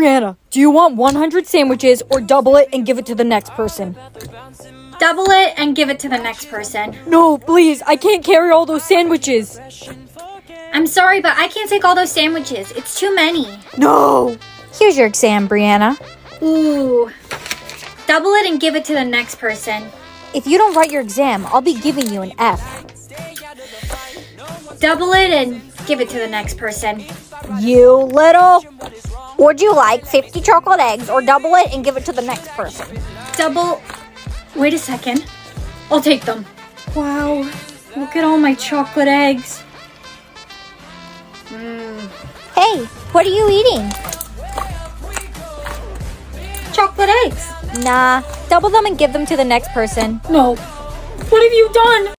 Brianna, do you want 100 sandwiches or double it and give it to the next person? Double it and give it to the next person. No, please, I can't carry all those sandwiches. I'm sorry, but I can't take all those sandwiches. It's too many. No! Here's your exam, Brianna. Ooh. Double it and give it to the next person. If you don't write your exam, I'll be giving you an F. Double it and give it to the next person. You little... Would you like 50 chocolate eggs or double it and give it to the next person? Double... Wait a second. I'll take them. Wow. Look at all my chocolate eggs. Hey, what are you eating? Chocolate eggs. Nah, double them and give them to the next person. No. What have you done?